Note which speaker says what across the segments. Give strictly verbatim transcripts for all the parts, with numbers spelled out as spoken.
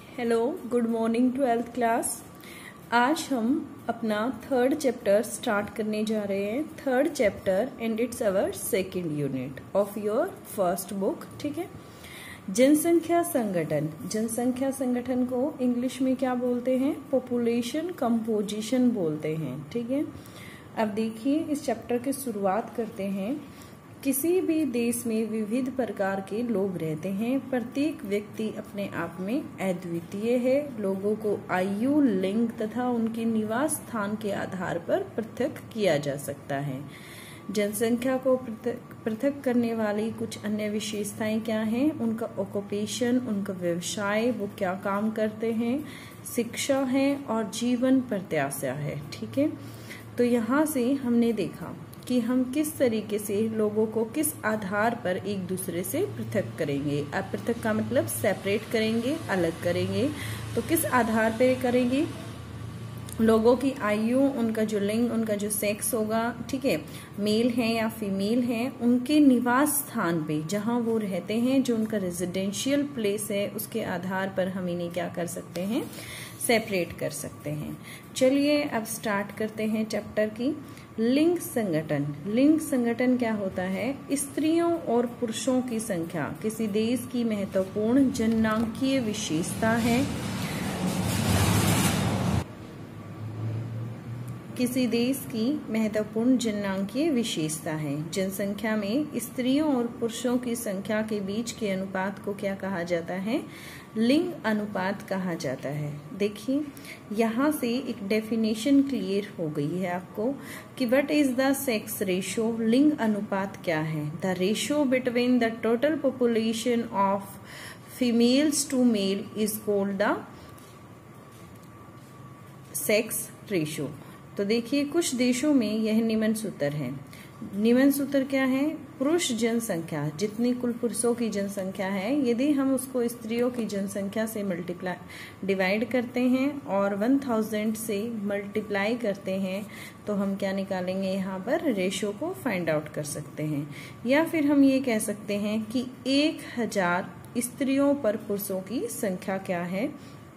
Speaker 1: Hello, good morning twelfth class. आज हम अपना थर्ड चैप्टर स्टार्ट करने जा रहे हैं। Third chapter and it's our second unit of your first book. ठीक है, जनसंख्या संगठन। जनसंख्या संगठन को इंग्लिश में क्या बोलते हैं? पॉपुलेशन कंपोजिशन बोलते हैं। ठीक है, अब देखिए इस चैप्टर की शुरुआत करते हैं। किसी भी देश में विविध प्रकार के लोग रहते हैं। प्रत्येक व्यक्ति अपने आप में अद्वितीय है। लोगों को आयु, लिंग तथा उनके निवास स्थान के आधार पर पृथक किया जा सकता है। जनसंख्या को पृथक करने वाली कुछ अन्य विशेषताएं क्या हैं? उनका ऑक्यूपेशन, उनका व्यवसाय, वो क्या काम करते हैं, शिक्षा है और जीवन प्रत्याशा है। ठीक है, तो यहाँ से हमने देखा कि हम किस तरीके से लोगों को किस आधार पर एक दूसरे से पृथक करेंगे। अब पृथक का मतलब सेपरेट करेंगे, अलग करेंगे। तो किस आधार पर करेंगे? लोगों की आयु, उनका जो लिंग, उनका जो सेक्स होगा, ठीक है, मेल है या फीमेल है, उनके निवास स्थान पे जहां वो रहते हैं, जो उनका रेजिडेंशियल प्लेस है, उसके आधार पर हम इन्हें क्या कर सकते हैं? सेपरेट कर सकते हैं। चलिए अब स्टार्ट करते हैं चैप्टर की। लिंग संगठन। लिंग संगठन क्या होता है? स्त्रियों और पुरुषों की संख्या किसी देश की महत्वपूर्ण जननांकीय विशेषता है। किसी देश की महत्वपूर्ण जननांकीय विशेषता है। जनसंख्या में स्त्रियों और पुरुषों की संख्या के बीच के अनुपात को क्या कहा जाता है? लिंग अनुपात कहा जाता है। देखिए यहाँ से एक डेफिनेशन क्लियर हो गई है आपको कि what is the sex ratio. लिंग अनुपात क्या है? The ratio between the total population of females to male is called the sex ratio. तो देखिए कुछ देशों में यह निम्न सूत्र है। निम्न सूत्र क्या है? पुरुष जनसंख्या, जितनी कुल पुरुषों की जनसंख्या है, यदि हम उसको स्त्रियों की जनसंख्या से मल्टीप्लाई डिवाइड करते हैं और वन थाउजेंड से मल्टीप्लाई करते हैं तो हम क्या निकालेंगे? यहाँ पर रेशो को फाइंड आउट कर सकते हैं। या फिर हम ये कह सकते हैं कि एक हजार स्त्रियों पर पुरुषों की संख्या क्या है।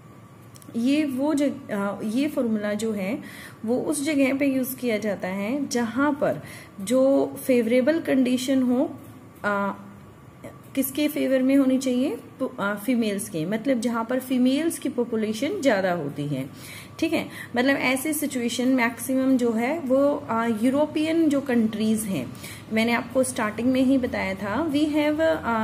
Speaker 1: ये वो जग ये फॉर्मूला जो है वो उस जगह पे यूज किया जाता है जहां पर जो फेवरेबल कंडीशन हो, आ, किसके फेवर में होनी चाहिए? फीमेल्स के, मतलब जहां पर फीमेल्स की पॉपुलेशन ज्यादा होती है। ठीक है, मतलब ऐसी सिचुएशन मैक्सिमम जो है वो यूरोपियन जो कंट्रीज हैं, मैंने आपको स्टार्टिंग में ही बताया था, वी हैव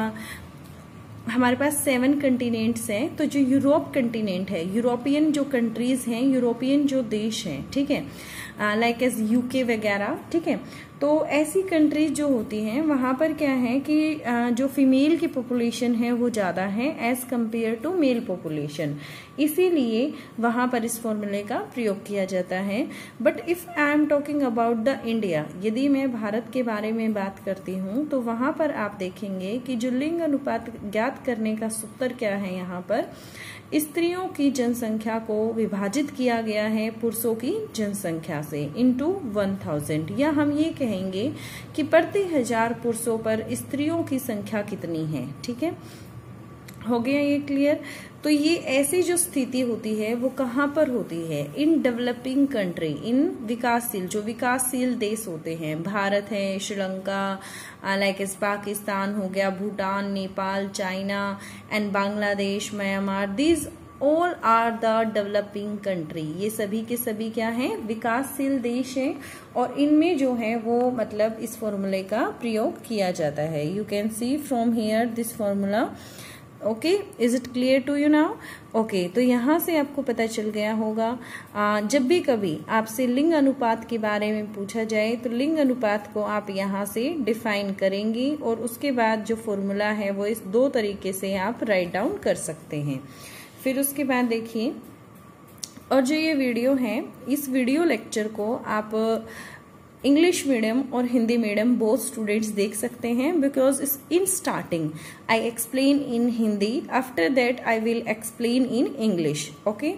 Speaker 1: हमारे पास सेवन कंटिनेंट्स हैं। तो जो यूरोप कंटिनेंट है, यूरोपियन जो कंट्रीज हैं, यूरोपियन जो देश हैं, ठीक है, लाइक एज यूके वगैरह, ठीक है, तो ऐसी कंट्रीज जो होती हैं वहां पर क्या है कि uh, जो फीमेल की पॉपुलेशन है वो ज्यादा है as compare to male population. इसीलिए वहां पर इस फॉर्मूले का प्रयोग किया जाता है। But if I am talking about the India, यदि मैं भारत के बारे में बात करती हूँ तो वहां पर आप देखेंगे कि जो लिंग अनुपात ज्ञात करने का सूत्र क्या है, यहाँ पर स्त्रियों की जनसंख्या को विभाजित किया गया है पुरुषों की जनसंख्या से इनटू वन थाउजेंड, या हम ये कहेंगे कि प्रति हजार पुरुषों पर स्त्रियों की संख्या कितनी है। ठीक है, हो गया ये क्लियर। तो ये ऐसी जो स्थिति होती है वो कहाँ पर होती है? इन डेवलपिंग कंट्री, इन विकासशील, जो विकासशील देश होते हैं, भारत है, श्रीलंका, लाइक एस पाकिस्तान हो गया, Bhutan, Nepal, China and Bangladesh, Myanmar, these all are the developing country. ये सभी के सभी क्या हैं? विकासशील देश हैं और इनमें जो है वो मतलब इस फॉर्मूले का प्रयोग किया जाता है। You can see from here this formula. Okay, is it clear to you now? Okay, तो यहाँ से आपको पता चल गया होगा। आ, जब भी कभी आपसे लिंग अनुपात के बारे में पूछा जाए तो लिंग अनुपात को आप यहाँ से डिफाइन करेंगे और उसके बाद जो फॉर्मूला है वो इस दो तरीके से आप राइट डाउन कर सकते हैं। फिर उसके बाद देखिए, और जो ये वीडियो है, इस वीडियो लेक्चर को आप इंग्लिश मीडियम और हिंदी मीडियम बोथ स्टूडेंट्स देख सकते हैं, because in starting I explain in Hindi, after that I will explain in English. Okay,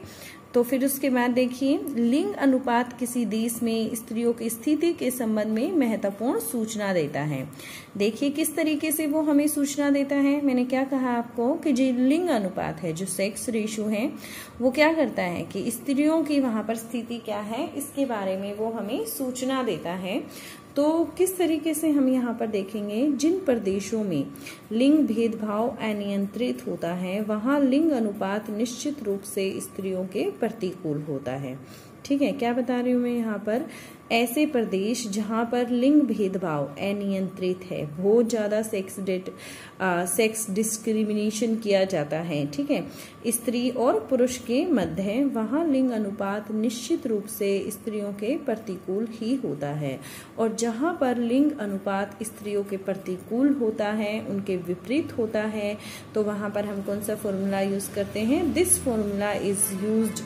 Speaker 1: तो फिर उसके बाद देखिए, लिंग अनुपात किसी देश में स्त्रियों की स्थिति के संबंध में महत्वपूर्ण सूचना देता है। देखिए किस तरीके से वो हमें सूचना देता है। मैंने क्या कहा आपको कि जो लिंग अनुपात है, जो सेक्स रेशियो है, वो क्या करता है कि स्त्रियों की वहां पर स्थिति क्या है इसके बारे में वो हमें सूचना देता है। तो किस तरीके से हम यहाँ पर देखेंगे, जिन प्रदेशों में लिंग भेदभाव अनियंत्रित होता है वहाँ लिंग अनुपात निश्चित रूप से स्त्रियों के प्रतिकूल होता है। ठीक है, क्या बता रही हूँ मैं यहाँ पर, ऐसे प्रदेश जहाँ पर लिंग भेदभाव अनियंत्रित है, बहुत ज़्यादा सेक्स डेट सेक्स डिस्क्रिमिनेशन किया जाता है, ठीक है, स्त्री और पुरुष के मध्य है, वहाँ लिंग अनुपात निश्चित रूप से स्त्रियों के प्रतिकूल ही होता है। और जहाँ पर लिंग अनुपात स्त्रियों के प्रतिकूल होता है, उनके विपरीत होता है, तो वहाँ पर हम कौन सा फॉर्मूला यूज करते हैं, this formula is used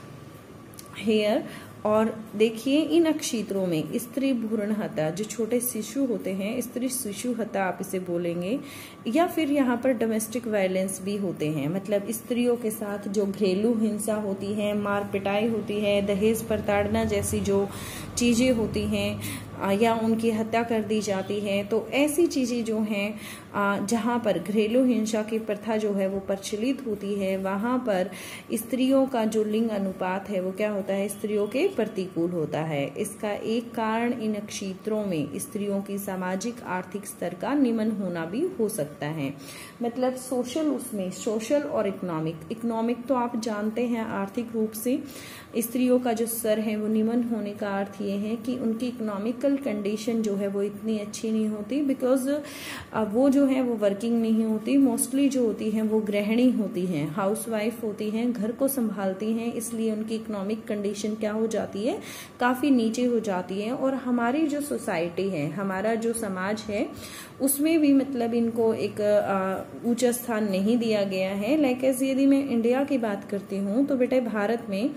Speaker 1: here. और देखिए इन क्षेत्रों में स्त्री भ्रूण हत्या, जो छोटे शिशु होते हैं, स्त्री शिशु हत्या आप इसे बोलेंगे, या फिर यहाँ पर डोमेस्टिक वायलेंस भी होते हैं, मतलब स्त्रियों के साथ जो घरेलू हिंसा होती है, मार पिटाई होती है, दहेज प्रताड़ना जैसी जो चीजें होती हैं या उनकी हत्या कर दी जाती है। तो ऐसी चीजें जो हैं जहाँ पर घरेलू हिंसा की प्रथा जो है वो प्रचलित होती है, वहाँ पर स्त्रियों का जो लिंग अनुपात है वो क्या होता है, स्त्रियों के प्रतिकूल होता है। इसका एक कारण इन क्षेत्रों में स्त्रियों की सामाजिक आर्थिक स्तर का निम्न होना भी हो सकता है। मतलब सोशल, उसमें सोशल और इकोनॉमिक, इकोनॉमिक तो आप जानते हैं आर्थिक रूप से स्त्रियों का जो स्तर है वो निम्न होने का अर्थ ये है कि उनकी इकोनॉमिकल कंडीशन जो है वो इतनी अच्छी नहीं होती, बिकॉज वो जो है वो वर्किंग नहीं होती, मोस्टली जो होती है वो गृहिणी होती हैं, हाउसवाइफ होती हैं, घर को संभालती हैं, इसलिए उनकी इकोनॉमिक कंडीशन क्या हो जाती है, काफी नीचे हो जाती है। और हमारी जो सोसाइटी है, हमारा जो समाज है, उसमें भी मतलब इनको एक ऊंचा स्थान नहीं दिया गया है। लाइक एज यदि मैं इंडिया की बात करती हूँ तो बेटे भारत में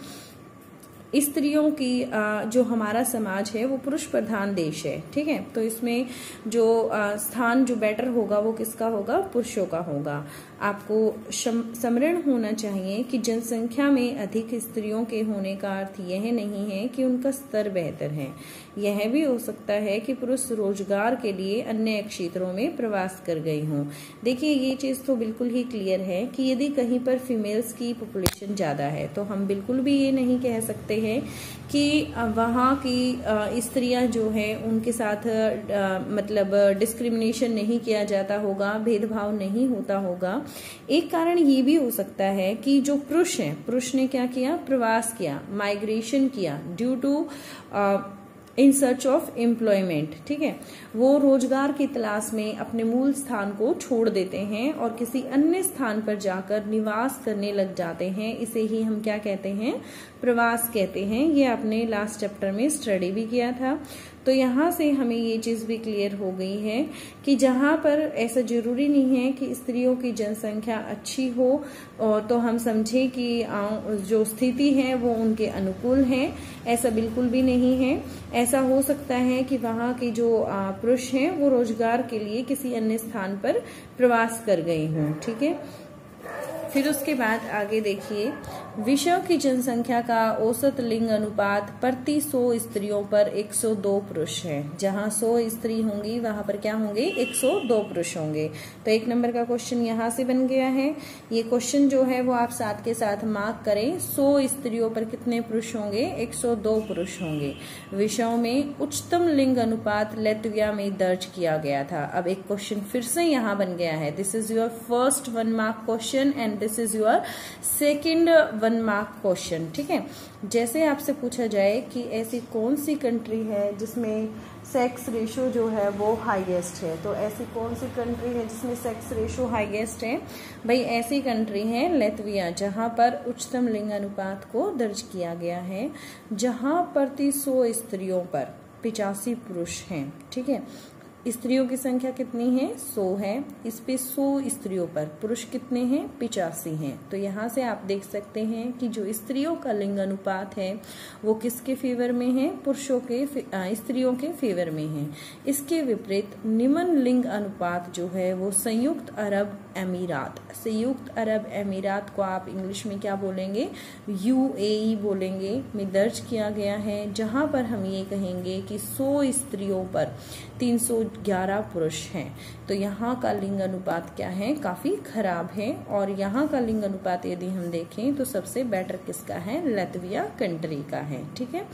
Speaker 1: स्त्रियों की जो हमारा समाज है वो पुरुष प्रधान देश है, ठीक है, तो इसमें जो स्थान जो बेटर होगा वो किसका होगा, पुरुषों का होगा। आपको स्मरण होना चाहिए कि जनसंख्या में अधिक स्त्रियों के होने का अर्थ यह नहीं है कि उनका स्तर बेहतर है, यह भी हो सकता है कि पुरुष रोजगार के लिए अन्य क्षेत्रों में प्रवास कर गए हों। देखिए ये चीज तो बिल्कुल ही क्लियर है कि यदि कहीं पर फीमेल्स की पॉपुलेशन ज्यादा है तो हम बिल्कुल भी ये नहीं कह सकते हैं कि वहाँ की स्त्रियां जो है उनके साथ मतलब डिस्क्रिमिनेशन नहीं किया जाता होगा, भेदभाव नहीं होता होगा। एक कारण ये भी हो सकता है कि जो पुरुष हैं, पुरुष ने क्या किया, प्रवास किया, माइग्रेशन किया due to in search of employment, ठीक है, वो रोजगार की तलाश में अपने मूल स्थान को छोड़ देते हैं और किसी अन्य स्थान पर जाकर निवास करने लग जाते हैं। इसे ही हम क्या कहते हैं, प्रवास कहते हैं। ये आपने लास्ट चैप्टर में स्टडी भी किया था। तो यहाँ से हमें ये चीज भी क्लियर हो गई है कि जहाँ पर ऐसा जरूरी नहीं है कि स्त्रियों की जनसंख्या अच्छी हो और तो हम समझे कि जो स्थिति है वो उनके अनुकूल है, ऐसा बिल्कुल भी नहीं है। ऐसा हो सकता है कि वहाँ के जो पुरुष हैं वो रोजगार के लिए किसी अन्य स्थान पर प्रवास कर गए हों, ठीक है। फिर उसके बाद आगे देखिए, विश्व की जनसंख्या का औसत लिंग अनुपात प्रति सौ स्त्रियों पर एक सौ दो पुरुष है। जहां सौ स्त्री होंगी वहां पर क्या होंगे, एक सौ दो पुरुष होंगे। तो एक नंबर का क्वेश्चन यहाँ से बन गया है। ये क्वेश्चन जो है वो आप साथ के साथ मार्क करें, सौ स्त्रियों पर कितने पुरुष होंगे, एक सौ दो पुरुष होंगे। विश्व में उच्चतम लिंग अनुपात लैटविया में दर्ज किया गया था। अब एक क्वेश्चन फिर से यहाँ बन गया है, this is your first one mark question and this is your second one mark question, ठीक है। जैसे आपसे पूछा जाए कि ऐसी कौन सी कंट्री है जिसमें सेक्स रेशो जो है वो हाईएस्ट है, तो ऐसी कौन सी कंट्री है जिसमें सेक्स रेशो हाईएस्ट है, भाई ऐसी कंट्री है लैटविया, जहां पर उच्चतम लिंग अनुपात को दर्ज किया गया है, जहां प्रति सौ स्त्रियों पर पिचासी पुरुष हैं, ठीक है। स्त्रियों की संख्या कितनी है, सौ है। इस पे सौ स्त्रियों पर पुरुष कितने हैं, पिचासी हैं। तो यहाँ से आप देख सकते हैं कि जो स्त्रियों का लिंग अनुपात है वो किसके फेवर में है, पुरुषों के, स्त्रियों के फेवर में है। इसके विपरीत निम्न लिंग अनुपात जो है वो संयुक्त अरब अमीरात, संयुक्त अरब अमीरात को आप इंग्लिश में क्या बोलेंगे, यूएई बोलेंगे, में दर्ज किया गया है, जहां पर हम ये कहेंगे कि सौ स्त्रियों पर तीन सौ ग्यारह पुरुष हैं। तो यहाँ का लिंग अनुपात क्या है, काफी खराब है। और यहाँ का लिंग अनुपात यदि हम देखें तो सबसे बेटर किसका है, लातविया कंट्री का है। ठीक है,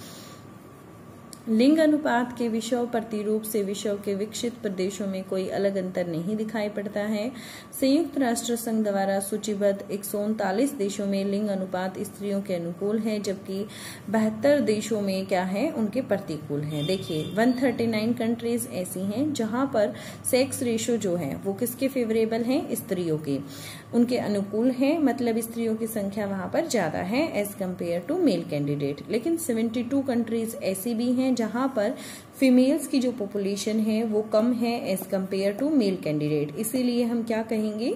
Speaker 1: लिंग अनुपात के विषय प्रतिरूप से विषय के विकसित प्रदेशों में कोई अलग अंतर नहीं दिखाई पड़ता है। संयुक्त राष्ट्र संघ द्वारा सूचीबद्ध एक सौ उनतालीस देशों में लिंग अनुपात स्त्रियों के अनुकूल है, जबकि बहत्तर देशों में क्या है, उनके प्रतिकूल है। देखिए एक सौ उनतालीस कंट्रीज ऐसी हैं जहां पर सेक्स रेशो जो है वो किसके फेवरेबल है, स्त्रियों के, उनके अनुकूल है, मतलब स्त्रियों की संख्या वहां पर ज्यादा है as compare to male candidate. लेकिन बहत्तर कंट्रीज ऐसी भी हैं जहां पर फीमेल्स की जो पॉपुलेशन है वो कम है as compare to male candidate. इसीलिए हम क्या कहेंगे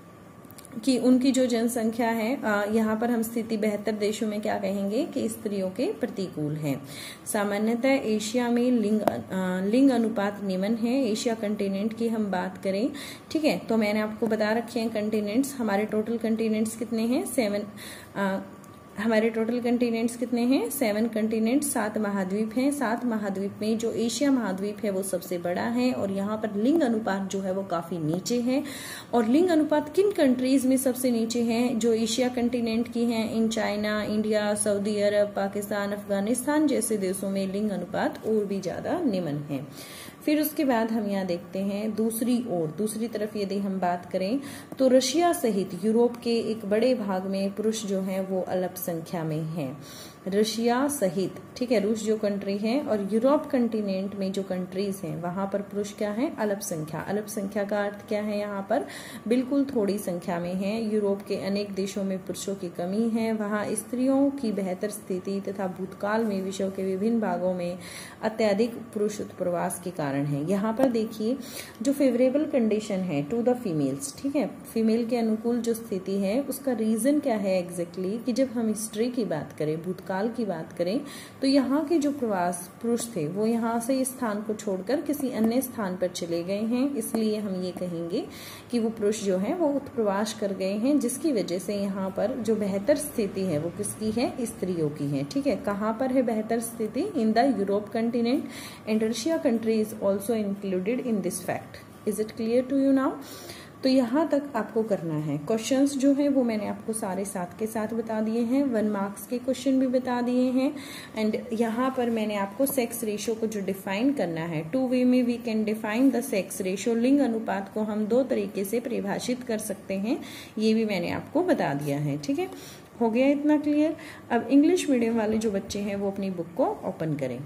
Speaker 1: कि उनकी जो जनसंख्या है, यहाँ पर हम स्थिति बहत्तर देशों में क्या कहेंगे कि स्त्रियों के प्रतिकूल है। सामान्यतः एशिया में लिंग लिंग अनुपात निम्न है। एशिया कंटिनेंट की हम बात करें, ठीक है, तो मैंने आपको बता रखे हैं कंटिनेंट्स, हमारे टोटल कंटिनेंट्स कितने हैं, सेवन आ, हमारे टोटल कंटिनेंट्स कितने हैं, सेवन कंटिनेंट्स, सात महाद्वीप हैं। सात महाद्वीप में जो एशिया महाद्वीप है वो सबसे बड़ा है और यहाँ पर लिंग अनुपात जो है वो काफी नीचे है। और लिंग अनुपात किन कंट्रीज में सबसे नीचे है, जो एशिया कंटिनेंट की हैं, इन China, India, Saudi Arab, Pakistan, Afghanistan जैसे देशों में लिंग अनुपात और भी ज्यादा निम्न है। फिर उसके बाद हम यहाँ देखते हैं दूसरी ओर, दूसरी तरफ यदि हम बात करें तो रशिया सहित यूरोप के एक बड़े भाग में पुरुष जो हैं वो अल्प संख्या में हैं। रशिया सहित, ठीक है, रूस जो कंट्री है और यूरोप कंटिनेंट में जो कंट्रीज हैं वहां पर पुरुष क्या है, अल्प संख्या। अल्प संख्या का अर्थ क्या है, यहाँ पर बिल्कुल थोड़ी संख्या में है। यूरोप के अनेक देशों में पुरुषों की कमी है, वहां स्त्रियों की बेहतर स्थिति तथा भूतकाल में विश्व के विभिन्न भागों में अत्यधिक पुरुष उत्प्रवास के कारण है। यहाँ पर देखिए जो फेवरेबल कंडीशन है टू द फीमेल्स, ठीक है, फीमेल के अनुकूल जो स्थिति है उसका रीजन क्या है एग्जैक्टली, कि जब हम हिस्ट्री की बात करें, भूतकाल की बात करें, तो यहाँ के जो प्रवास पुरुष थे वो यहाँ से इस स्थान को छोड़कर किसी अन्य स्थान पर चले गए हैं, इसलिए हम ये कहेंगे कि वो पुरुष जो है वो उत्प्रवास कर गए हैं, जिसकी वजह से यहाँ पर जो बेहतर स्थिति है वो किसकी है, स्त्रियों की है। ठीक है, कहाँ पर है बेहतर स्थिति, in the Europe continent and Russia country is also included in this fact. Is it clear to you now? तो यहाँ तक आपको करना है। क्वेश्चंस जो है वो मैंने आपको सारे साथ के साथ बता दिए हैं, वन मार्क्स के क्वेश्चन भी बता दिए हैं। एंड यहाँ पर मैंने आपको सेक्स रेशो को जो डिफाइन करना है, टू वे में we can define the sex ratio, लिंग अनुपात को हम दो तरीके से परिभाषित कर सकते हैं, ये भी मैंने आपको बता दिया है। ठीक है, हो गया इतना क्लियर? अब इंग्लिश मीडियम वाले जो बच्चे हैं वो अपनी बुक को ओपन करें।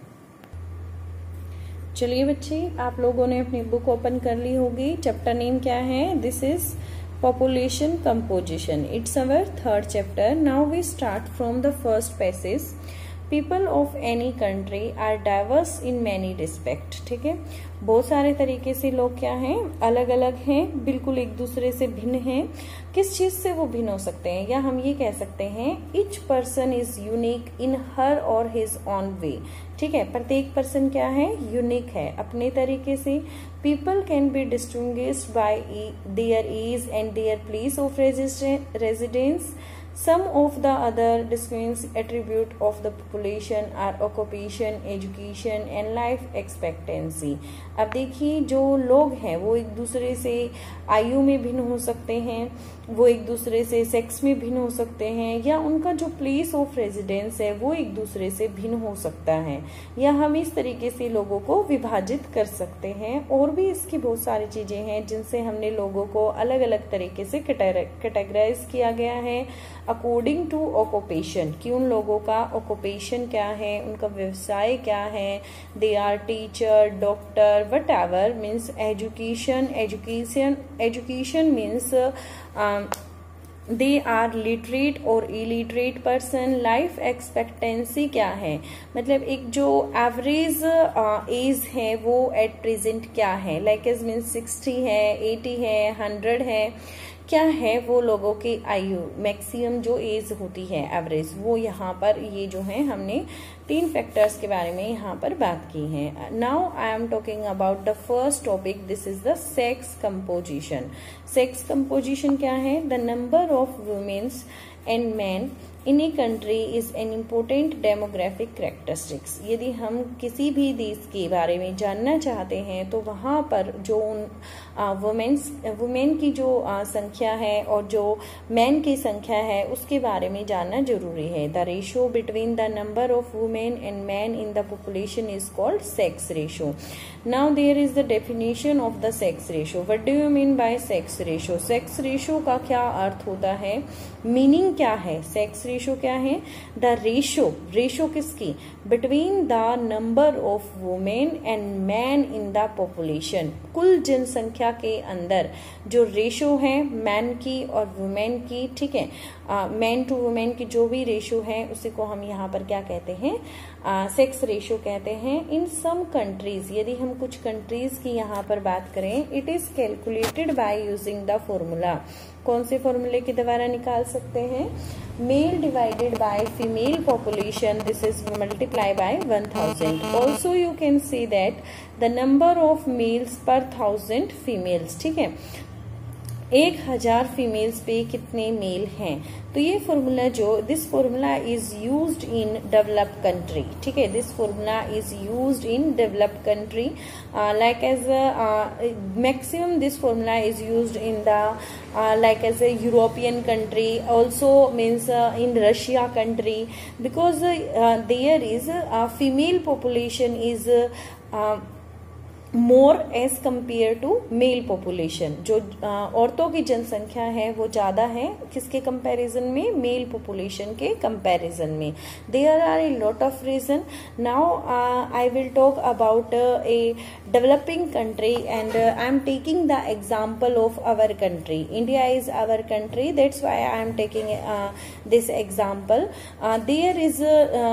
Speaker 1: चलिए बच्चे, आप लोगों ने अपनी बुक ओपन कर ली होगी। चैप्टर नेम क्या है? This is population composition. It's our third chapter. Now we start from the first passage. People of any country are diverse in many respect. ठीक है, बहुत सारे तरीके से लोग क्या हैं, अलग अलग हैं, बिल्कुल एक दूसरे से भिन्न हैं। किस चीज से वो भिन्न हो सकते हैं, या हम ये कह सकते हैं each person is unique in her और हिज ऑन वे। ठीक है, प्रत्येक पर्सन क्या है, यूनिक है अपने तरीके से। People can be distinguished by their age and their place of residence. Some of the other distinguishing attribute of the population are occupation, education and life expectancy. अब देखिए जो लोग हैं वो एक दूसरे से आयु में भिन्न हो सकते हैं, वो एक दूसरे से सेक्स में भिन्न हो सकते हैं, या उनका जो प्लेस ऑफ रेजिडेंस है वो एक दूसरे से भिन्न हो सकता है, या हम इस तरीके से लोगों को विभाजित कर सकते हैं। और भी इसकी बहुत सारी चीजें हैं जिनसे हमने लोगों को अलग अलग तरीके से कैटेगराइज किया गया है अकॉर्डिंग टू ऑक्यूपेशन, कि उन लोगों का ऑक्यूपेशन क्या है, उनका व्यवसाय क्या है। They are teacher, doctor, whatever means education. Education education means they are literate और इलिटरेट पर्सन, लाइफ एक्सपेक्टेंसी क्या है, मतलब एक जो एवरेज एज है वो एट प्रेजेंट क्या है, लाइक एज मीन सिक्सटी है, एटी है, हंड्रेड है, क्या है वो लोगों की आयु, मैक्सिमम जो एज होती है एवरेज, वो यहाँ पर ये जो है हमने तीन फैक्टर्स के बारे में यहाँ पर बात की है। Now I am talking about the first topic, this is the sex composition. Sex composition क्या है, the number of womens and man in a country is an important demographic characteristics. यदि हम किसी भी देश के बारे में जानना चाहते हैं तो वहाँ पर जो वुमेन्स वुमेन की जो आ, संख्या है और जो मैन की संख्या है उसके बारे में जानना जरूरी है। The ratio between the number of women and man in the population is called sex ratio. Now there is the definition of the sex ratio. What do you mean by sex ratio? Sex ratio का क्या अर्थ होता है, meaning क्या है, sex ratio क्या है? The ratio, ratio किसकी, between the number of women and man in the population, कुल जनसंख्या के अंदर जो रेशियो है मैन की और वुमेन की, ठीक है, मैन टू वुमेन की जो भी रेशियो है उसी को हम यहाँ पर क्या कहते हैं, सेक्स रेशियो कहते हैं। इन सम कंट्रीज, यदि हम कुछ कंट्रीज की यहाँ पर बात करें, it is calculated by using the formula. कौन से फॉर्मूले के द्वारा निकाल सकते हैं, male divided by female population, this is multiply by one thousand. Also you can see that the number of males per thousand females, ठीक है, एक हजार फीमेल्स पे कितने मेल हैं। तो ये फॉर्मूला जो, this formula is used in developed country, ठीक है, this formula is used in developed country, like as maximum this formula is used in the like as a European country, also means uh, in Russia country, because uh, there is a female population is uh, uh, more as compare to male population. जो औरतों की जनसंख्या है वो ज्यादा है किसके comparison में, मेल पॉपुलेशन के कंपैरिजन में। There are a lot of reason. Now I will talk about a developing country and I am taking the example of our country. India is our country, that's why I am taking this example. There is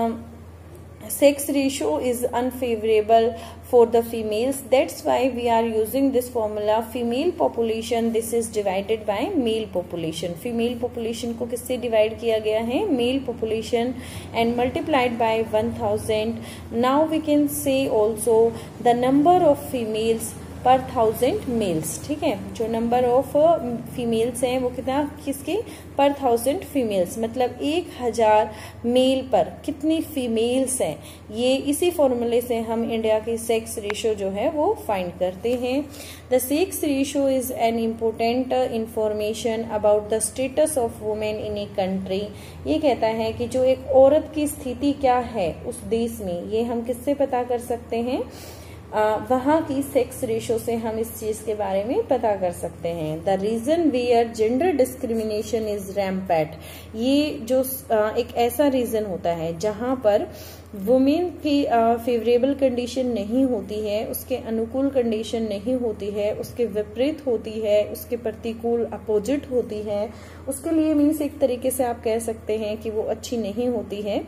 Speaker 1: sex ratio is unfavorable for the females, that's why we are using this formula, female population this is divided by male population। female population को किससे divide किया गया है, male population, and multiplied by one thousand। now we can say also the number of females per thousand males, ठीक है, जो number of females हैं वो कितना, किसके, पर थाउजेंड फीमेल्स, मतलब एक हजार मेल पर कितनी फीमेल्स हैं। ये इसी फॉर्मूले से हम इंडिया की सेक्स रेशियो जो है वो फाइंड करते हैं। The sex ratio is an important information about the status of women in a country. ये कहता है कि जो एक औरत की स्थिति क्या है उस देश में, ये हम किससे पता कर सकते हैं, Uh, वहाँ की सेक्स रेशियो से हम इस चीज के बारे में पता कर सकते हैं। The reason where gender discrimination is rampant, ये जो uh, एक ऐसा रीजन होता है जहाँ पर वुमेन की फेवरेबल uh, कंडीशन नहीं होती है, उसके अनुकूल कंडीशन नहीं होती है, उसके विपरीत होती है, उसके प्रतिकूल अपोजिट होती है, उसके लिए मीन्स एक तरीके से आप कह सकते हैं कि वो अच्छी नहीं होती है।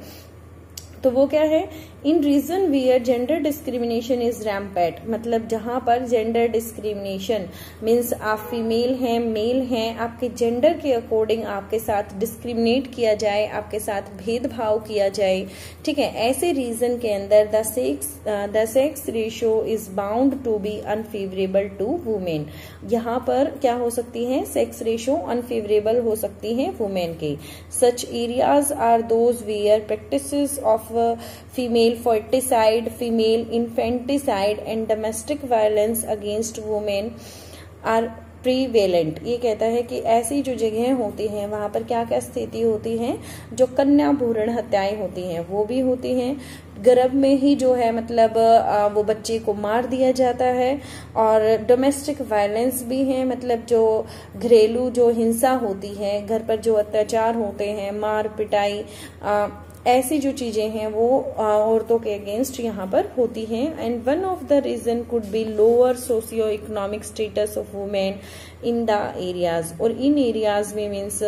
Speaker 1: तो वो क्या है, in region where gender discrimination is rampant, मतलब जहां पर जेंडर डिस्क्रिमिनेशन मीन्स आप फीमेल हैं, मेल हैं, आपके जेंडर के अकॉर्डिंग आपके साथ डिस्क्रिमिनेट किया जाए, आपके साथ भेदभाव किया जाए, ठीक है, ऐसे रीजन के अंदर the sex the sex ratio is bound to be unfavourable to women. यहाँ पर क्या हो सकती है, सेक्स रेशियो अनफेवरेबल हो सकती है वुमेन के। Such areas are those where practices of female foeticide, female infanticide and domestic violence against women are prevalent. ये कहता है कि ऐसी जो जगह होती हैं वहां पर क्या क्या स्थिति होती है, जो कन्या भ्रूण हत्याएं होती हैं वो भी होती हैं, गर्भ में ही जो है मतलब वो बच्चे को मार दिया जाता है, और डोमेस्टिक वायलेंस भी है, मतलब जो घरेलू जो हिंसा होती है, घर पर जो अत्याचार होते हैं, मार पिटाई, ऐसी जो चीजें हैं वो औरतों के अगेंस्ट यहाँ पर होती हैं। And one of the reason could be lower socio economic status of women in the areas. और इन एरियाज में मीन्स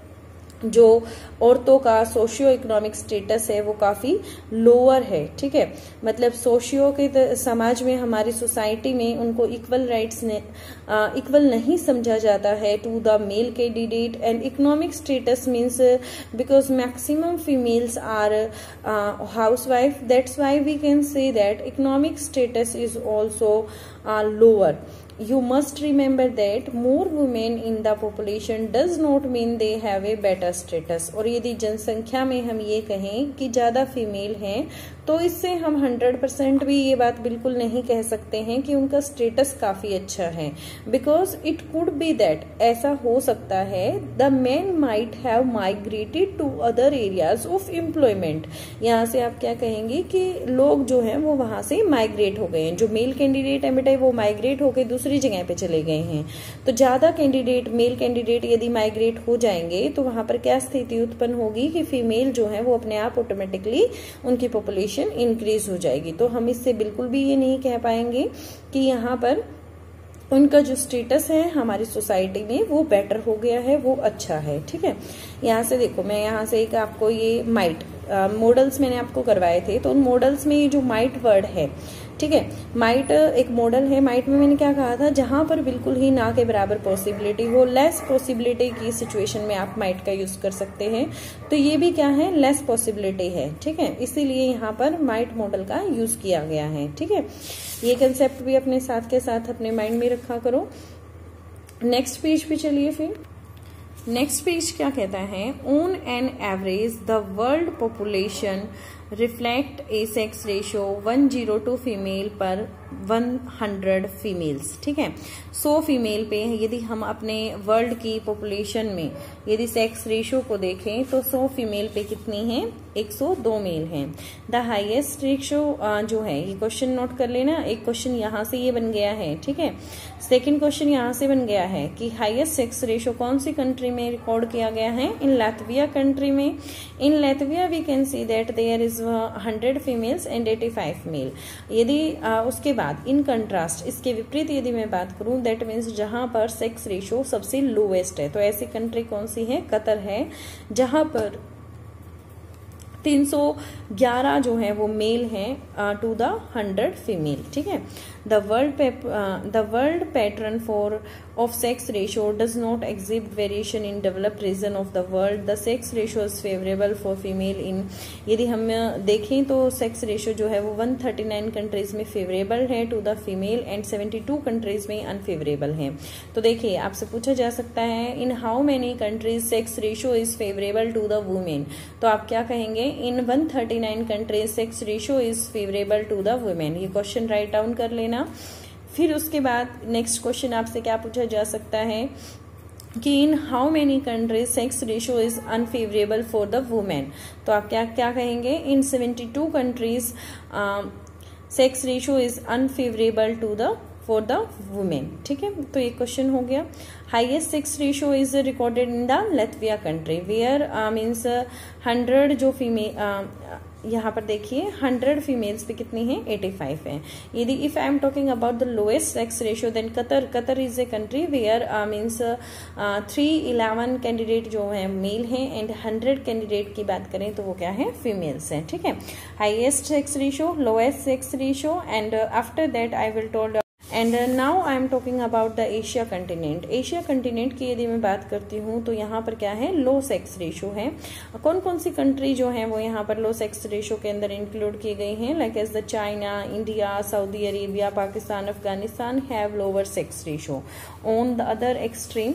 Speaker 1: जो औरतों का सोशियो इकोनॉमिक स्टेटस है वो काफी लोअर है, ठीक है। मतलब सोशियो के समाज में, हमारी सोसाइटी में उनको इक्वल राइट्स ने इक्वल नहीं समझा जाता है to the male candidate. And economic status means because maximum females are housewife, that's why we can say that economic status is also lower. You must remember that more women in the population does not mean they have a better status। और यदि जनसंख्या में हम ये कहें कि ज्यादा female हैं तो इससे हम हंड्रेड परसेंट भी ये बात बिल्कुल नहीं कह सकते हैं कि उनका स्टेटस काफी अच्छा है। Because it could be that, ऐसा हो सकता है, the man might have migrated to other areas of employment. यहाँ से आप क्या कहेंगे कि लोग जो हैं वो वहां से माइग्रेट हो गए हैं। जो मेल कैंडिडेट है बेटा वो माइग्रेट होकर दूसरी जगह पे चले गए हैं। तो ज्यादा कैंडिडेट, मेल कैंडिडेट यदि माइग्रेट हो जाएंगे तो वहां पर क्या स्थिति उत्पन्न होगी कि फीमेल जो है वो अपने आप ऑटोमेटिकली उनकी पॉपुलेशन इंक्रीज हो जाएगी। तो हम इससे बिल्कुल भी ये नहीं कह पाएंगे कि यहाँ पर उनका जो स्टेटस है हमारी सोसाइटी में वो बेटर हो गया है, वो अच्छा है, ठीक है। यहाँ से देखो, मैं यहाँ से एक आपको ये माइट मॉडल्स मैंने आपको करवाए थे, तो उन मॉडल्स में ये जो माइट वर्ड है, ठीक है, माइट एक मॉडल है। माइट में मैंने क्या कहा था, जहां पर बिल्कुल ही ना के बराबर पॉसिबिलिटी हो, लेस पॉसिबिलिटी की सिचुएशन में आप माइट का यूज कर सकते हैं। तो ये भी क्या है, लेस पॉसिबिलिटी है, ठीक है, इसीलिए यहाँ पर माइट मॉडल का यूज किया गया है, ठीक है। ये कंसेप्ट भी अपने साथ के साथ अपने माइंड में रखा करो। नेक्स्ट पेज पे चलिए फिर। नेक्स्ट पेज क्या कहता है, on an average the world population reflect a sex ratio one zero two female per one hundred females, ठीक है। सौ फीमेल पे यदि हम अपने वर्ल्ड की पॉपुलेशन में यदि सेक्स रेशियो को देखें तो सौ फीमेल पे कितनी है, एक सौ दो मेल हैं। द हाईएस्ट रेशियो जो है, ये क्वेश्चन नोट कर लेना, एक क्वेश्चन यहाँ से ये बन गया है, ठीक है। सेकंड क्वेश्चन यहाँ से बन गया है कि हाईएस्ट सेक्स रेशियो कौन सी कंट्री में रिकॉर्ड किया गया है, इन लातविया कंट्री में। In Latvia we can see that there is hundred females and eighty five male. यदि uh, उसके बाद इन कंट्रास्ट, इसके विपरीत यदि मैं बात करूं, दैट मीन्स जहां पर सेक्स रेशियो सबसे लोएस्ट है, तो ऐसी कंट्री कौन सी है, कतर है, जहां पर तीन सौ ग्यारह जो है वो मेल हैं टू द हंड्रेड फीमेल, ठीक है। The world the world pattern for of sex ratio does not exhibit variation in developed region of the world. The sex ratio is favourable for female in, यदि हम देखें तो sex ratio जो है वो one thirty nine countries में favourable है to the female and seventy two countries में अनफेवरेबल है। तो देखिए, आपसे पूछा जा सकता है in how many countries sex ratio is favourable to the women, तो आप क्या कहेंगे, in one thirty nine countries sex ratio is favourable to the women. ये क्वेश्चन राइट डाउन कर लेना। फिर उसके बाद नेक्स्ट क्वेश्चन आपसे क्या पूछा जा सकता है कि in how many countries sex ratio is unfavourable for the women, तो आप क्या क्या कहेंगे, in seventy two countries sex ratio is unfavourable to the for the women, ठीक है। तो ये क्वेश्चन हो गया। Highest sex ratio is recorded in the Latvia country where means hundred जो फीमेल, यहाँ पर देखिए हंड्रेड फीमेल्स पे कितनी है, एटी फाइव है। यदि if I am talking about the lowest sex ratio then Qatar, Qatar is a country where means three eleven candidate जो है मेल हैं एंड हंड्रेड कैंडिडेट की बात करें तो वो क्या है, फीमेल्स हैं, ठीक है। Highest sex ratio, lowest sex ratio and after that I will told. And now I am talking about the Asia continent. Asia continent की यदि मैं बात करती हूँ तो यहाँ पर क्या है, लो सेक्स रेशियो है। कौन कौन सी कंट्री जो है वो यहाँ पर लो सेक्स रेशियो के अंदर इंक्लूड की गई हैं, like as the China, India, Saudi Arabia, Pakistan, Afghanistan have lower sex ratio. On the other extreme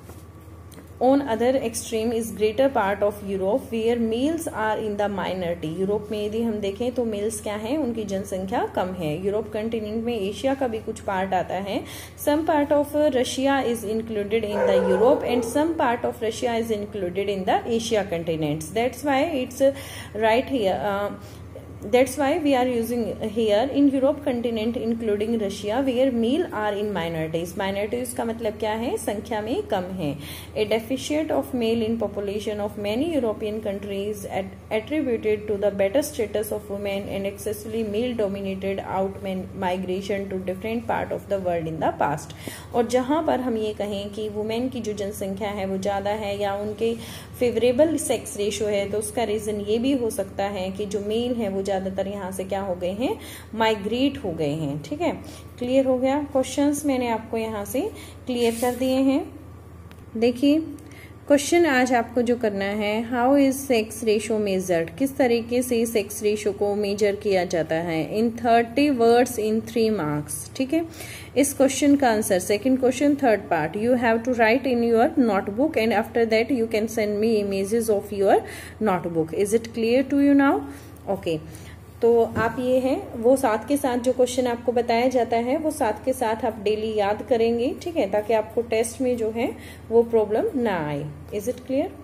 Speaker 1: On other extreme is greater part of Europe where males are in the minority। Europe में यदि हम देखें तो mails क्या हैं, उनकी जनसंख्या कम है। यूरोप कंटिनेंट में एशिया का भी कुछ पार्ट आता है। Some part of Russia is included in the Europe and some part of Russia is included in the Asia continents. That's why it's right here That's why we are using here in Europe continent including Russia where male are in minorities. Minorities का मतलब क्या है? संख्या में कम है. A deficit of male in population of many European countries attributed to the better status of women and excessively male dominated out migration to different part of the world in the past. और जहाँ पर हम ये कहें कि women की जो जनसंख्या है वो ज़्यादा है या उनके फेवरेबल सेक्स रेशो है, तो उसका रीज़न ये भी हो सकता है कि जो मेल है वो ज़्यादातर यहाँ से क्या हो गए हैं? माइग्रेट हो गए हैं. ठीक है, क्लियर हो गया? क्वेश्चंस मैंने आपको यहाँ से क्लियर कर दिए हैं. देखिए क्वेश्चन आज आपको जो करना है, how is sex ratio measured, किस तरीके से सेक्स रेशो को मेजर किया जाता है in thirty words in three marks. ठीक है, इस क्वेश्चन का answer second question third part you have to write in your notebook and after that you can send me images of your notebook. Is it clear to you now? Okay, तो आप ये है वो साथ के साथ जो क्वेश्चन आपको बताया जाता है वो साथ के साथ आप डेली याद करेंगे. ठीक है, ताकि आपको टेस्ट में जो है वो प्रॉब्लम ना आए. Is it clear?